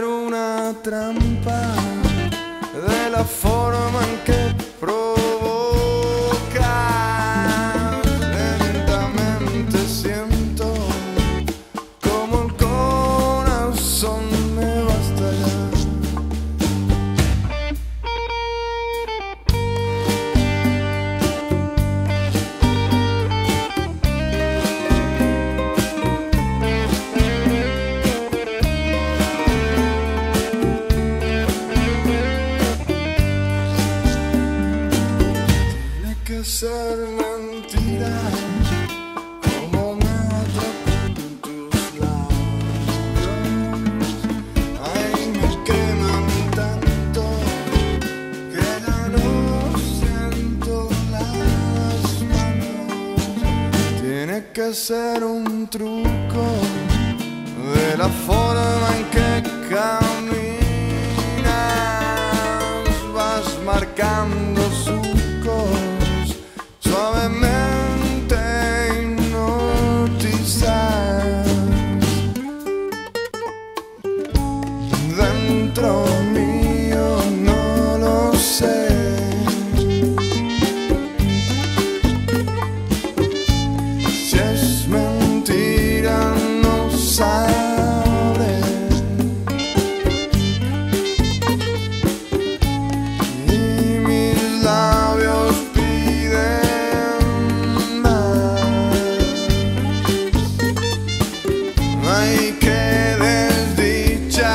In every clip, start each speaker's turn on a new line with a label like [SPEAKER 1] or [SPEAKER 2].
[SPEAKER 1] una trampa de la forma en que provoca. Lentamente siento como el corazón me va a estallar. Ser mentira, como me atrapan tus labios. Ay, me queman tanto que ya no siento las manos. Tiene que ser un truco de la forma en que caminas. Vas marcando surcos suavemente hipnotizas. Dentro mío no lo sé. Si es mentira no sabré. Y mis labios ay, qué desdicha.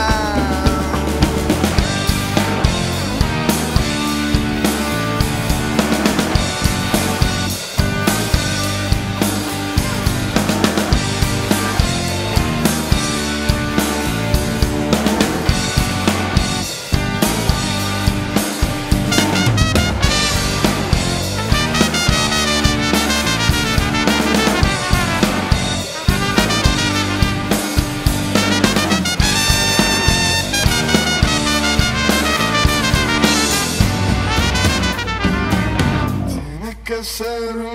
[SPEAKER 1] Que ser